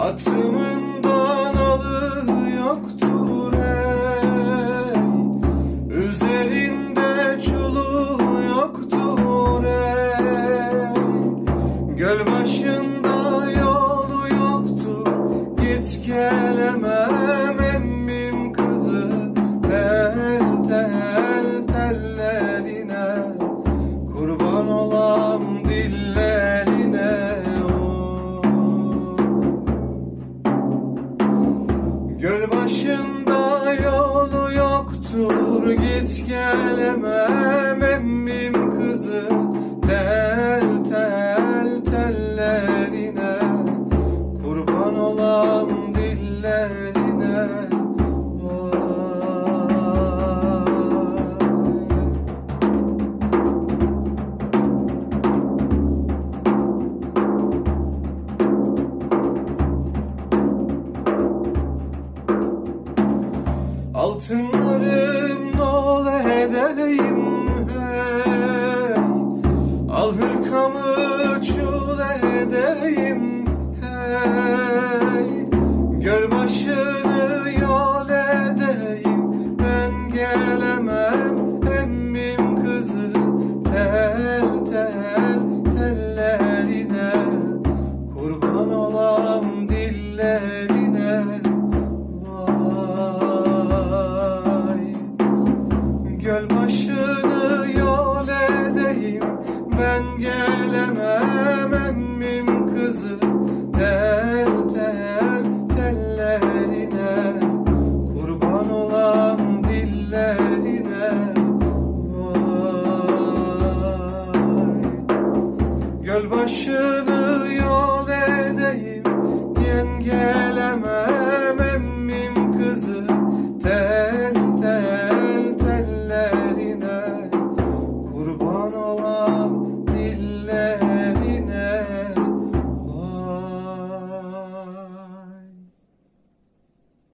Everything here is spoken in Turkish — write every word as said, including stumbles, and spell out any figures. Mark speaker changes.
Speaker 1: Atımın danalı yoktur ey, üzerinde çulu yoktur ey. Göl başında yolu yoktur, git gelemem emmim kızı. Tel tel tellerine, kurban olam dillerine. Göl başında yolu yoktur, git gelemem emmim kızı. Tel tel tellerine, kurban olam dillerine. Altınlarım nol edeyim hey, al hırkamı çul edeyim hey. Göl başını yol edeyim, ben gelemem emmim kızı. Tel tel tellerine, kurban olam dillerine. Göl başını yol edeyim, ben gelemem emmim kızı. Tel tel tellerine, kurban olam dillerine. Vay. Göl başını